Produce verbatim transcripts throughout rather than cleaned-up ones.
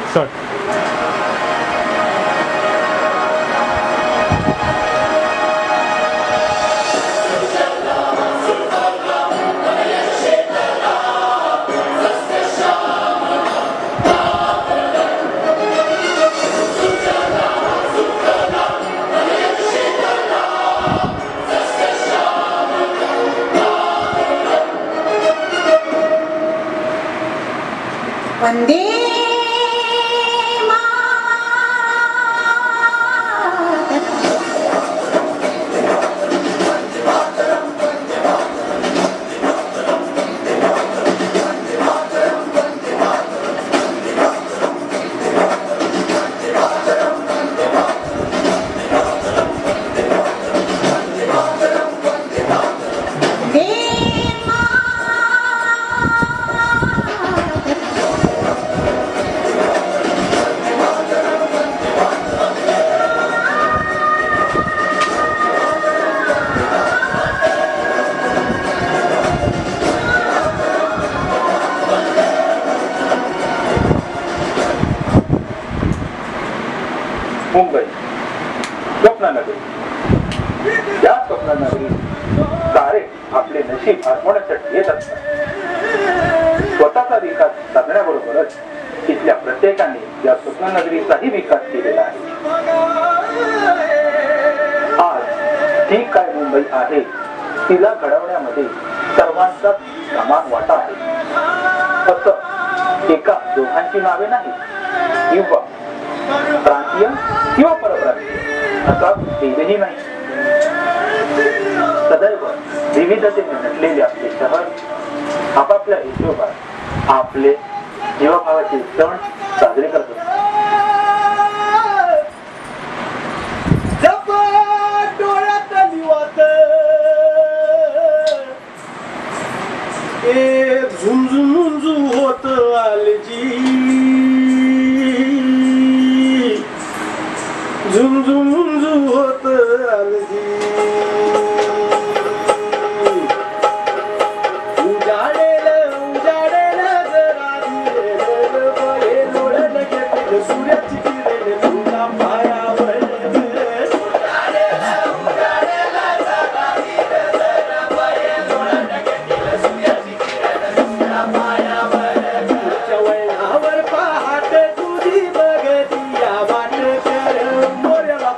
Start. Vande Mumbai स्वप्ननगरी. या स्वप्ननगरी तारे आपले नशीब आजमावण्यासाठी येत असतात. स्वतःचा विकास साधण्याबरोबरच इथल्या प्रत्येकाने या स्वप्ननगरीचाही विकास केलेला आहे. आज ती काय मुंबई आहे तिला घडवण्यामध्ये सर्वांचा समान वाटा आहे. असं एका दोघांची नावे नाही किंवा प्रांतीय किंवा परप्रांतीय असा भेदही नाही. सदैव विविधतेने नटलेले आपले शहर आपापल्या हिशोबात आपले जीवभावाचे सण साजरे करत असतात. झुंझुंझु होत आलजी झुंझुंझु होत आलजी उजाडेल उजाडेल जरा धीरे बळे लोळण घेतलं सूर्याची किरण तुला पायावर उजाडेल उजाडेल जरा धीरे बळे लोळण घेतलं सूर्याची किरण तुला पायावर चवळावर पहाट तुझी बघती या वाट कर मोरला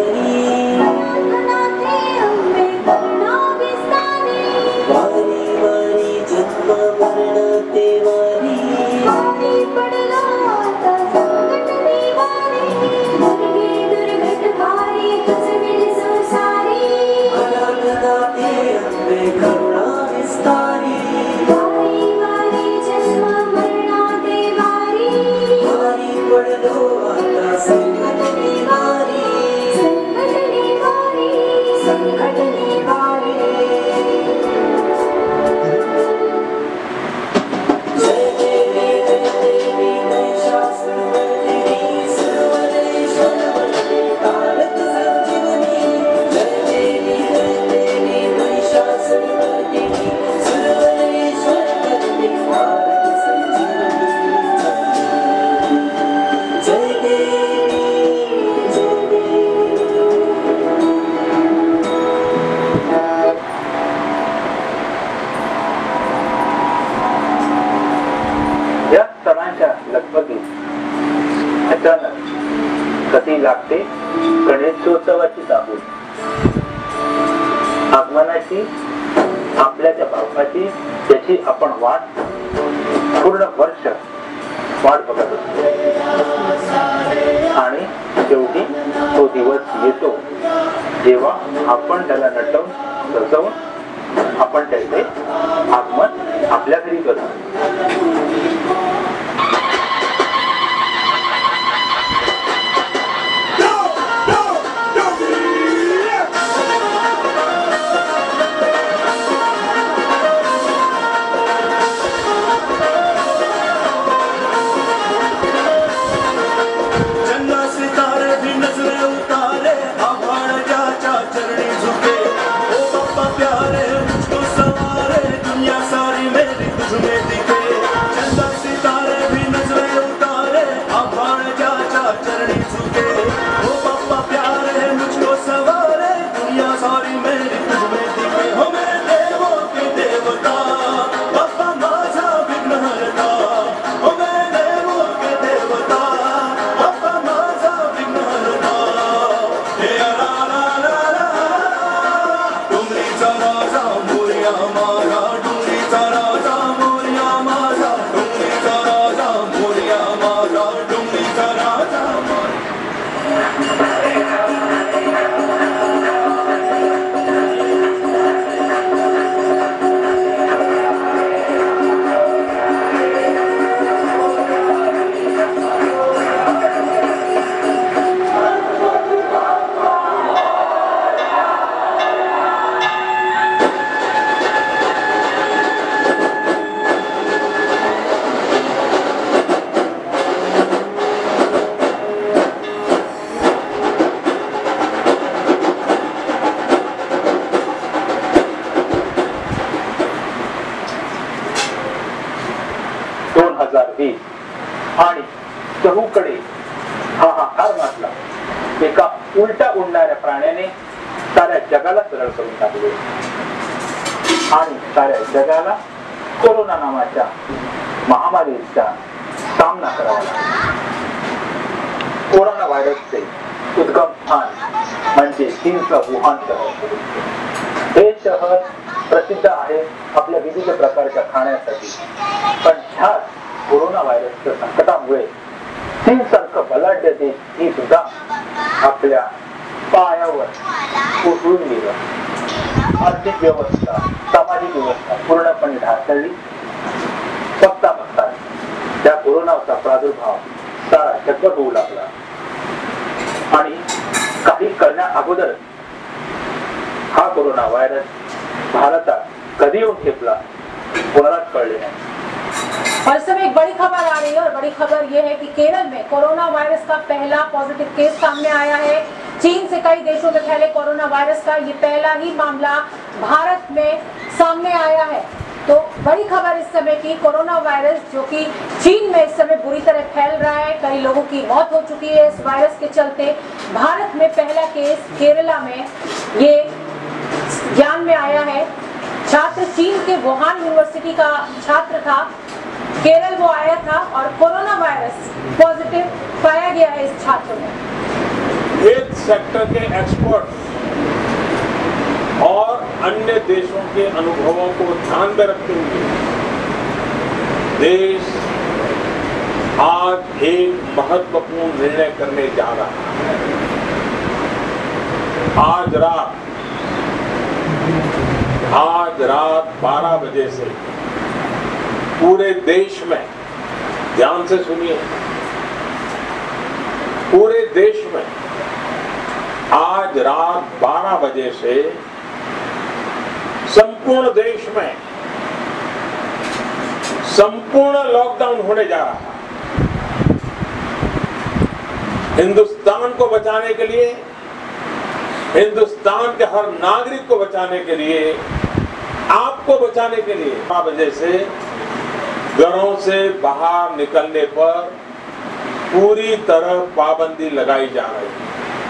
कधी लागते गणेशोत्सवाची दाबून आगमनाची आपल्या त्या बाप्पाची त्याची आपण वाट पूर्ण वर्ष वाट बघत असतो आणि शेवटी तो दिवस येतो जेव्हा आपण त्याला नटवून सजवून आपण त्याचे आगमन आपल्या घरी करतो. आणि चहूकडे हाहाकार माजला. एका उलटा उडणाऱ्या प्राण्याने साऱ्या जगाला सरळ करून टाकले आणि साऱ्या जगाला कोरोना नावाच्या महामारीचा सामना करावा लागला. कोरोना व्हायरसचे उद्गम स्थान म्हणजे चीनचं वुहान शहर. हे शहर प्रसिद्ध आहे आपल्या विविध प्रकारच्या खाण्यासाठी, पण ह्याच कोरोना व्हायरसच्या संकटामुळे चीन सारखं बलाढ्य देश ही सुद्धा आपल्या पायावर कोसळून गेलं. आर्थिक व्यवस्था, सामाजिक व्यवस्था पूर्णपणे ढासळली. बघता बघता त्या कोरोनाचा प्रादुर्भाव सारा जगभर होऊ लागला आणि काही करण्या अगोदर हा कोरोना व्हायरस भारतात कधी येऊन ठेपला कोणालाच कळले नाही. और इस समय एक बड़ी खबर आ रही है और बड़ी खबर यह है कि केरल में कोरोना वायरस का पहला पॉजिटिव केस सामने आया है. चीन से कई देशों में फैले कोरोना वायरस का ये पहला ही मामला भारत में सामने आया है. तो बड़ी खबर इस समय की, कोरोना वायरस जो कि चीन में इस समय बुरी तरह फैल रहा है, कई लोगों की मौत हो चुकी है इस वायरस के चलते. भारत में पहला केस केरला में ये ज्ञान में आया है. छात्र चीन के वुहान यूनिवर्सिटी का छात्र था, केरल वो आया था और कोरोना वायरस पॉजिटिव पाया गया है इस छात्र में. एक सेक्टर के एक्सपर्ट और अन्य देशों के अनुभवों को ध्यान में रखते हुए देश आज एक महत्वपूर्ण निर्णय करने जा रहा है। आज रात आज रात बारह बजे से पूरे देश में, ध्यान से सुनिए, पूरे देश में आज रात बारह बजे से संपूर्ण देश में संपूर्ण लॉकडाउन होने जा रहा है। हिंदुस्तान को बचाने के लिए, हिंदुस्तान के हर नागरिक को बचाने के लिए, आपको बचाने के लिए बारह बजे से घरों से बाहर निकलने पर पूरी तरह पाबंदी लगाई जा रही है।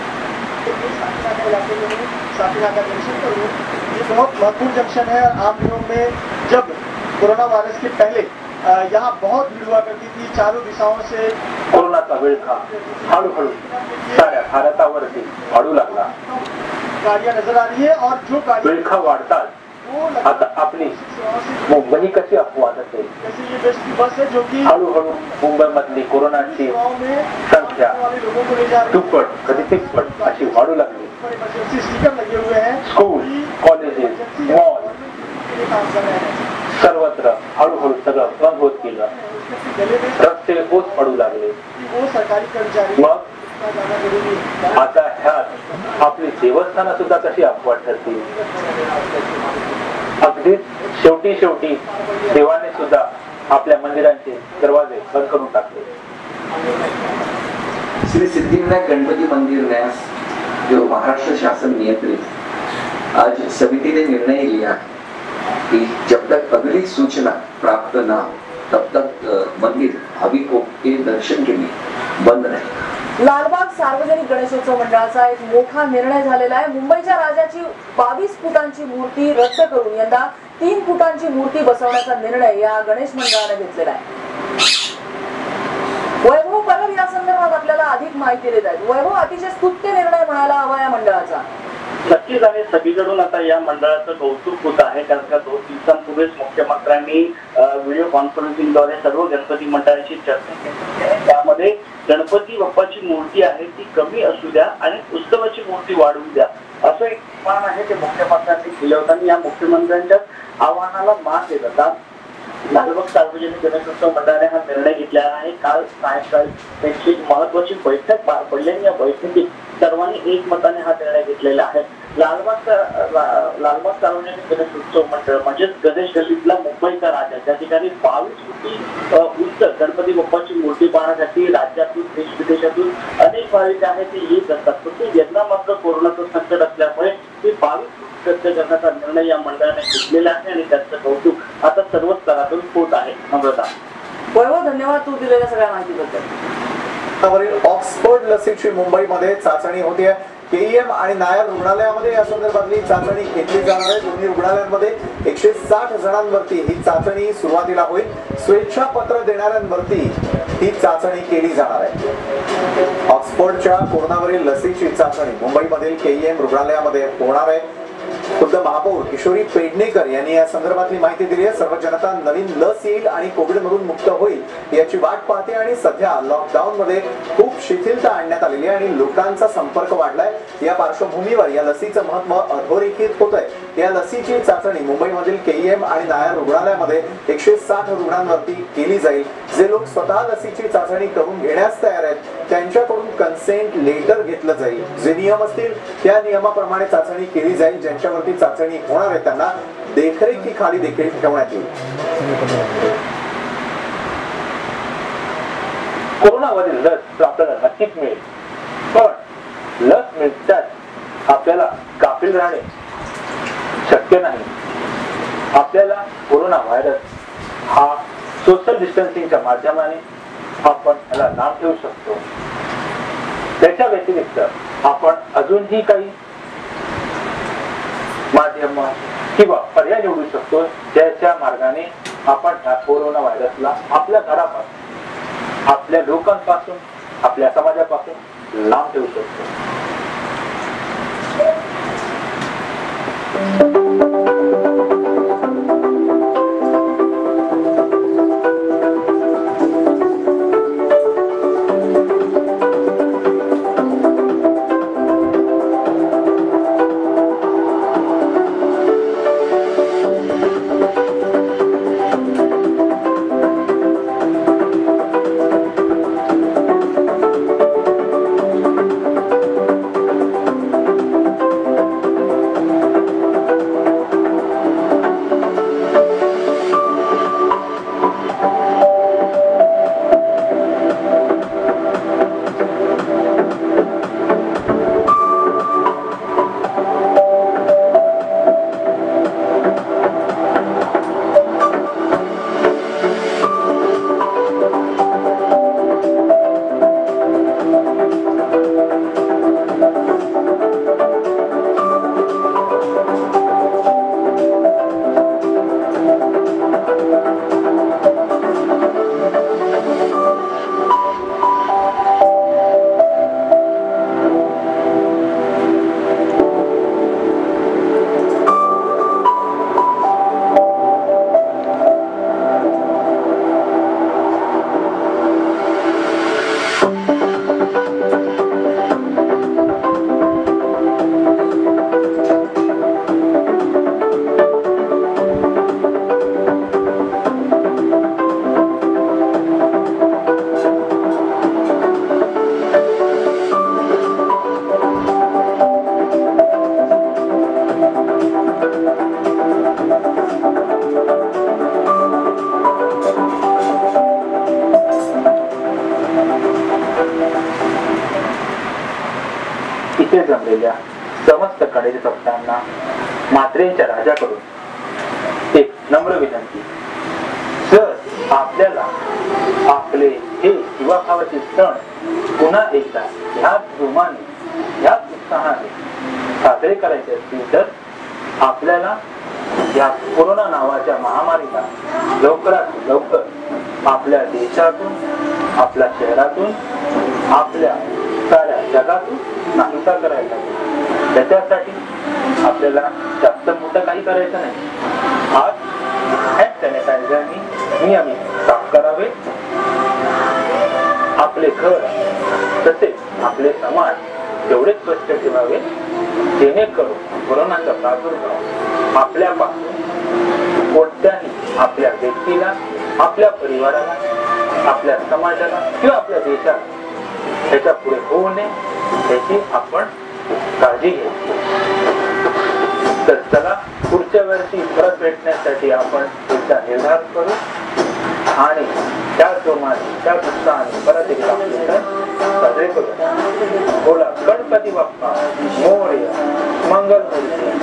ये बहुत महत्वपूर्ण जंक्शन है। आम दिनों में जब कोरोना वायरस के पहले यहाँ बहुत भीड़ हुआ करती थी, चारों दिशाओं से कोरोनाचा विळखा हळूहळू साऱ्या भारतावरती वाढू लागला। गाड़ियां नजर आ रही है और जो गाड़ी विळखा वाढतात आता आपली मुंबई कशी अपवाद असेल। जैसे ये बेस्ट की बस है जो कि हळूहळू मुंबईमधली कोरोनाची संख्या दुप्पट कधी तिप्पट अशी वाढू लागली। इमरजेंसी स्टिकर लगे हुए हैं। स्कूल, कॉलेजेस, मॉल सर्वत्र हळूहळू सगळं बंद होत गेलं। रस्ते ओस पडू लागले। वो सरकारी कर्मचारी मग आता ह्यात आपली देवस्थानं सुद्धा कशी अपवाद ठरतील। अगदी शेवटी शेवटी देवाने सुद्धा आपल्या मंदिरांचे दरवाजे बंद करून टाकले। श्री सिद्धिविनायक गणपति मंदिर न्यास जो महाराष्ट्र शासन नियंत्रित आज समिति ने निर्णय लिया कि जब तक अगली सूचना प्राप्त न हो तब तक मंदिर भाविकों के दर्शन के लिए बंद रहेगा। लालबाग सार्वजनिक गणेशोत्सव मंडळाचा एक मोठा निर्णय झालेला आहे। मुंबईच्या राजाची बावीस फुटांची मूर्ती रद्द करून यंदा तीन फुटांची मूर्ती बसवण्याचा निर्णय या गणेश मंडळाने घेतलेला आहे। वैभव परब या संदर्भात आपल्याला अधिक माहिती देत आहेत। वैभव, अतिशय स्तुत्य निर्णय म्हणायला हवा या मंडळाचा। नक्कीच आणि सगळीकडून आता या मंडळाचं कौतुक होत आहे, कारण का दोन दिवसांपूर्वीच मुख्यमंत्र्यांनी व्हिडिओ कॉन्फरन्सिंगद्वारे सर्व गणपती मंडळांशी चर्चा केली। त्यामध्ये गणपती बाप्पाची मूर्ती आहे ती कमी असू द्या आणि उत्सवाची मूर्ती वाढवू द्या असं एक आव्हान आहे ते मुख्यमंत्र्यांनी केलं होतं आणि या मुख्यमंत्र्यांच्या आव्हानाला मान देत होता लालबाग सार्वजनिक गणेशोत्सव मंडळाने हा निर्णय घेतलेला आहे। काल सायंकाळी त्यांची महत्वाची बैठक पार पडली आणि या बैठकीत सर्वांनी एकमताने हा निर्णय घेतलेला आहे। लालबाग लालबाग सार्वजनिक गणेशोत्सव मंडळ म्हणजेच गणेश गल्लीतला मुंबईचा राजा, त्या ठिकाणी बावीस कोटी उंच गणपती बाप्पाची मूर्ती पाहण्यासाठी राज्यातून देश विदेशातून अनेक भाविक आहेत ते येत असतात। पण यंदा मात्र कोरोनाचं संकट असल्यामुळे ते बावीस रद्द करण्याचा निर्णय या मंडळाने घेतलेला आहे आणि त्याचं कौतुक आता सर्व स्तरातून होत आहे। नम्रता, वैभव, धन्यवाद तू दिलेल्या सगळ्या माहितीबद्दल। ऑक्सफोर्ड लसीची मुंबईमध्ये चाचणी होतीये। केईएम आणि नायर रुग्णालयामध्ये या संदर्भातली चाचणी घेतली जाणार आहे। दोन्ही रुग्णालयांमध्ये एकशे साठ जणांवरती ही चाचणी सुरुवातीला होईल। स्वेच्छापत्र देणाऱ्यांवरती ही चाचणी केली जाणार आहे। ऑक्सफोर्डच्या कोरोनावरील लसीची चाचणी मुंबईमधील केईएम रुग्णालयामध्ये होणार आहे। खुद्द महापौर किशोरी पेडणेकर यांनी या संदर्भातली माहिती दिली आहे। सर्व जनता नवीन लस येईल आणि कोविड मधून मुक्त होईल याची वाट पाहते आणि सध्या लॉकडाऊन मध्ये खूप शिथिलता आणण्यात आलेली आहे आणि लोकांचा संपर्क वाढलाय। या पार्श्वभूमीवर या लसीचं महत्त्व अधोरेखित होतंय। या लसीची चाचणी मुंबईमधील केईएम आणि नायर रुग्णालयामध्ये एकशे साठ रुग्णांवरती केली जाईल। जे लोक स्वतः लसीची चाचणी करून घेण्यास तयार आहेत त्यांच्याकडून कन्सेंट लेटर घेतलं जाईल। जे नियम असतील त्या नियमाप्रमाणे चाचणी केली जाईल। ज्यांच्यावरती चाचणी होणार आहे त्यांना देखरेखीखाली देखील ठेवण्यात येईल। कोरोनावरील लस आपल्याला नक्कीच मिळेल, पण लस मिळताच आपल्याला गाफील राहणे शक्य नाही। आपल्याला कोरोना व्हायरस हा सोशल डिस्टन्सिंगच्या माध्यमाने आपण याला नाम ठेवू शकतो। त्याच्या व्यतिरिक्त आपण अजूनही काही माध्यम किंवा पर्याय निवडू शकतो ज्याच्या मार्गाने आपण ह्या कोरोना व्हायरसला आपल्या घरापासून, आपल्या लोकांपासून, आपल्या समाजापासून लांब ठेवू शकतो। इथे जमलेल्या समस्त गणेश भक्तांना मात्रेंच्या राजाकडून एक नम्र विनंती, जर आपल्याला आपले हे युवाभावाचे सण पुन्हा एकदा ह्याच जोमाने ह्याच उत्साहाने साजरे करायचे असतील तर आपल्याला या कोरोना नावाच्या महामारीला लवकरात लवकर आपल्या देशातून, आपल्या शहरातून, आपल्या साऱ्या जगातून नाहीसा करायला लागेल. त्याच्यासाठी आपल्याला जास्त मोठं काही करायचं नाही. आज हँड सॅनिटायझरनी नियमित साफ करावे. आपले घर तसेच आपले समाज तेवढे स्वच्छ ठेवावे जेणेकरून कोरोनाचा प्रादुर्भाव आपल्यापासून कोणत्याही आपल्या व्यक्तीला, आपल्या परिवाराला, आपल्या समाजाला किंवा आपल्या देशाला त्याच्या पुढे होऊ नये याची आपण काळजी घ्यायची. तर चला पुढच्या वर्षी परत भेटण्यासाठी आपण एकदा निर्धार करू आणि त्या जोमाने त्या उत्साहाने परत एकदा आपले सण साजरे करू. बोला गणपती बाप्पा मोरया, मंगलमूर्ती.